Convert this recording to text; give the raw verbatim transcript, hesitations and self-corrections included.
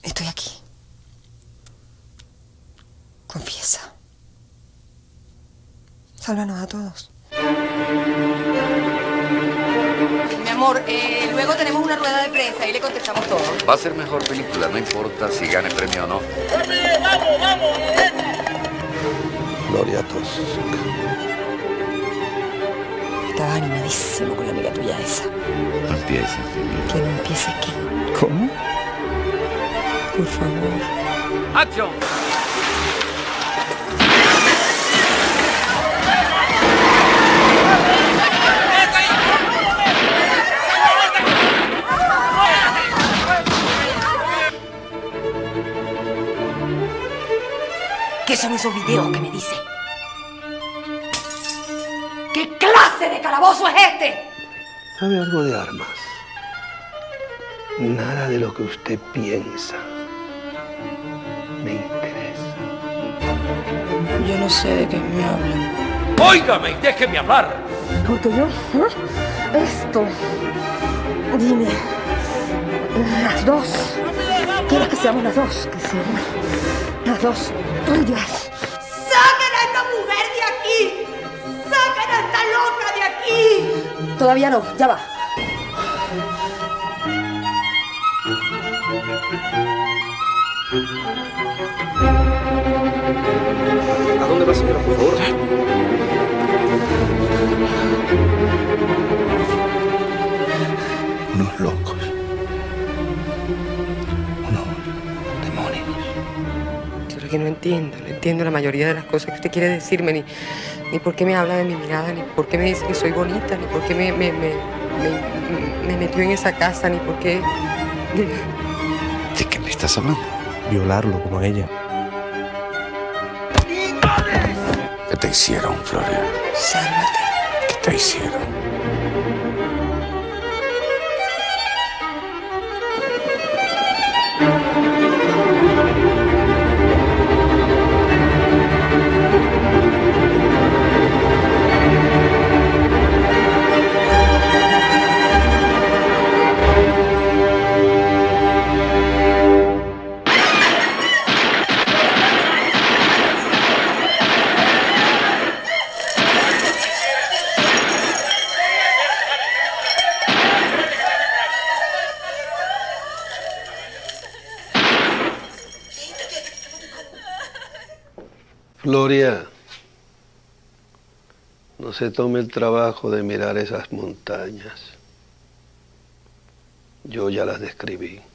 Estoy aquí. Confiesa. Sálvanos a todos. Mi amor, eh, luego tenemos una rueda de prensa y le contestamos todo. Va a ser mejor película, no importa si gane premio o no. ¡Vamos, vamos! Gloria Tosca. Estaba animadísimo con la amiga tuya esa. No empieces, ¿Que no empiece qué? ¿Cómo? Por favor. ¡Acción! ¿Qué son esos videos que me dice? ¿Qué clase de calabozo es este? ¿Sabe algo de armas? Nada de lo que usted piensa me interesa. Yo no sé de qué me hablan. ¡Óigame y déjeme hablar! Porque yo, ¿eh? Esto, dime, las dos, ¿quieres que seamos las dos? Que seamos las dos tuyas. ¡Saquen a esta mujer de aquí! ¡Saquen a esta loca de aquí! Todavía no, ya va. ¿A dónde va, señora, por favor? Unos locos. Unos demonios. Yo lo que no entiendo, no entiendo la mayoría de las cosas que usted quiere decirme, ni, ni por qué me habla de mi mirada, ni por qué me dice que soy bonita, ni por qué me, me, me, me, me metió en esa casa, ni por qué... ¿De qué me estás hablando? Violarlo como a ella. ¿Qué te hicieron, Floria? Sálvate. ¿Qué te hicieron? Gloria, no se tome el trabajo de mirar esas montañas. Yo ya las describí.